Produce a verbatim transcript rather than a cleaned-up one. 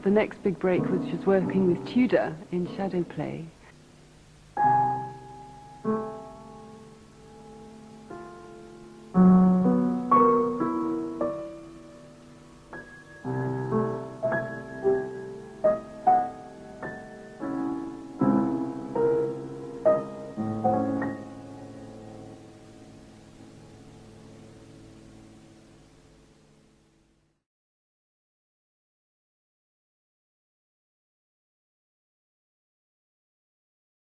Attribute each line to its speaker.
Speaker 1: the next big break was just working with Tudor in Shadowplay.